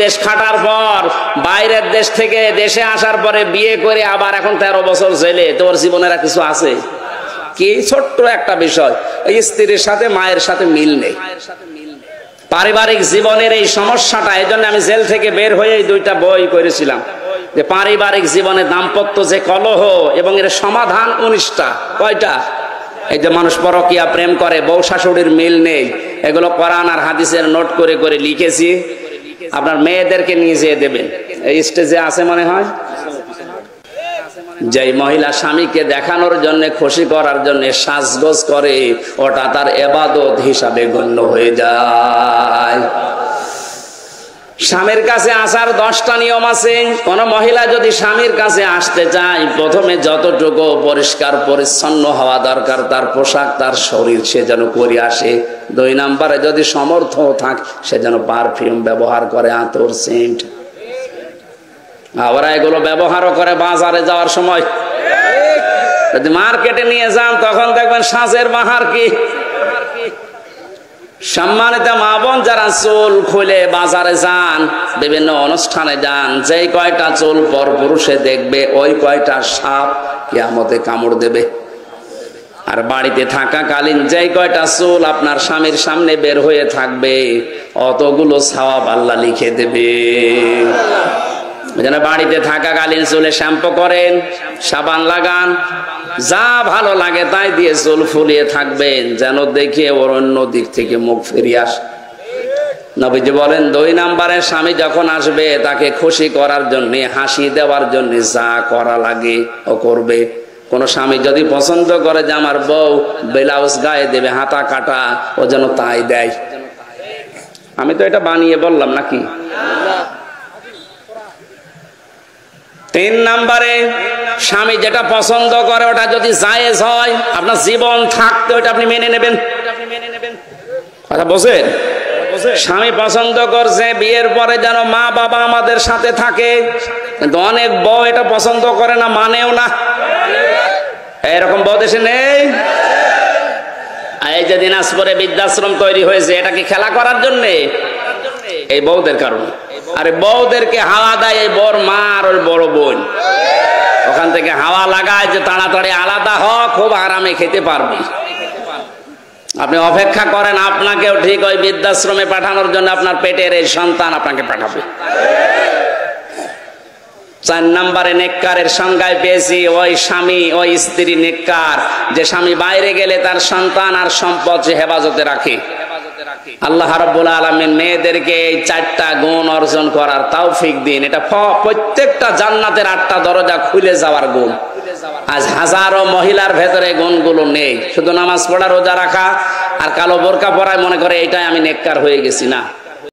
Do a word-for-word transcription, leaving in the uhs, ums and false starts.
দেশ খাটার পর বাইরের দেশ থেকে দেশে আসার পরে বিয়ে করে আবার এখন তেরো বছর জেলে, তোর জীবনের আর কিছু আছে কি? ছোট্ট একটা বিষয়, এই স্ত্রীর সাথে মায়ের সাথে মিল নেই। পারিবারিক জীবনের এই সমস্যাটা, এই জন্য আমি জেল থেকে বের হয়ে এই দুইটা বই করেছিলাম যে পারিবারিক জীবনে দাম্পত্য যে কলহ এবং এর সমাধান উনিশটা। কয়টা? এই যে মানুষ পরকীয়া প্রেম করে, বউ শাশুড়ির মিল নেই, এগুলো কোরআন আর হাদিসের নোট করে করে লিখেছি, আপনার মেয়েদেরকে নিয়ে যেয়ে দেবেন। এই স্টেজে আছে মনে হয়। যেই মহিলা স্বামীকে দেখানোর জন্য, খুশি করার জন্য সাজগোজ করে, ওটা তার ইবাদত হিসাবে গণ্য হয়ে যায়। স্বামীর কাছে আসার দশটা নিয়ম আছে। কোন মহিলা যদি স্বামীর কাছে আসতে চায়, প্রথমে যতটুকু পরিষ্কার পরিচ্ছন্ন হওয়া দরকার তার পোশাক, তার শরীর, সে যেন করে আসে। দুই নম্বরে যদি সমর্থ থাকে, সে যেন পারফিউম ব্যবহার করে, আতর, সেন্ট। ওরা এগুলো ব্যবহারও করে বাজারে যাওয়ার সময়। যদি মার্কেটে নিয়ে যান তখন দেখবেন সাজের বাহার কি। সম্মানিত মা বোন, যারা চুল খুলে বাজারে যান, বিভিন্ন অনুষ্ঠানে যান, যেই কয়টা চুল পর পুরুষে দেখবে, ওই কয়টা সাপ কিয়ামতে কামড় দেবে। আর বাড়িতে থাকাকালীন যেই কয়টা চুল আপনার স্বামীর সামনে বের হয়ে থাকবে, অতগুলো সওয়াব আল্লাহ লিখে দেবে। যেন বাড়িতে থাকাকালীন চুলে শ্যাম্পু করেন, সাবান লাগান, যা ভালো লাগে তাই দিয়ে চুল ফুলিয়ে থাকবেন, যেন দেখে ওর অন্য দিক থেকে মুখ ফিরিয়ে আসে। নবীজি বলেন, দুই নম্বরে স্বামী যখন আসবে, তাকে খুশি করার জন্য, হাসি দেওয়ার জন্য যা করা লাগে ও করবে। কোন স্বামী যদি পছন্দ করে যে আমার বউ ব্লাউজ গায়ে দেবে, হাতা কাটা, ও যেন তাই দেয়। আমি তো এটা বানিয়ে বললাম নাকি? তিন নম্বরে স্বামী যেটা পছন্দ করে ওটা যদি জায়েজ হয়, আপনার জীবন থাকতে ওটা আপনি মেনে নেবেন। কথা বোঝেন? স্বামী পছন্দ করছে বিয়ের পরে যেন মা বাবা আমাদের সাথে থাকে, কিন্তু অনেক বউ এটা পছন্দ করে না, মানেও না। এরকম বউ দেশে নেই। এই যে দিনাজপুরে বৃদ্ধাশ্রম তৈরি হয়েছে, এটা কি খেলা করার জন্য? এই বউদের কারণে। আরে বউদেরকে হাওয়া দেয় এই বড় মা আর ওই বড় বোন, ওখান থেকে হাওয়া লাগায় যে তাড়াতাড়ি আলাদা হ, খুব আরামে খেতে পারবি। আপনি অপেক্ষা করেন, আপনাকেও ঠিক ওই বৃদ্ধাশ্রমে পাঠানোর জন্য আপনার পেটের এই সন্তান আপনাকে পাঠাবে। চার নম্বরে নেককারের সংজ্ঞায় পেয়েছি, ওই স্বামী ওই স্ত্রী নেককার, যে স্বামী বাইরে গেলে তার সন্তান আর সম্পদ সে হেফাজতে রাখে। আল্লাহ রাব্বুল আলামিন মেয়েদেরকে এই চারটা গুণ অর্জন করার তৌফিক দিন। এটা প্রত্যেকটা জান্নাতের আটটা দরজা খুলে যাওয়ার গুণ। আজ হাজারো মহিলার ভেতরে গুণগুলো নেই, শুধু নামাজ পড়া, রোজা রাখা আর কালো বোরকা পরায় মনে করে এটাই আমি নেককার হয়ে গেছি। না,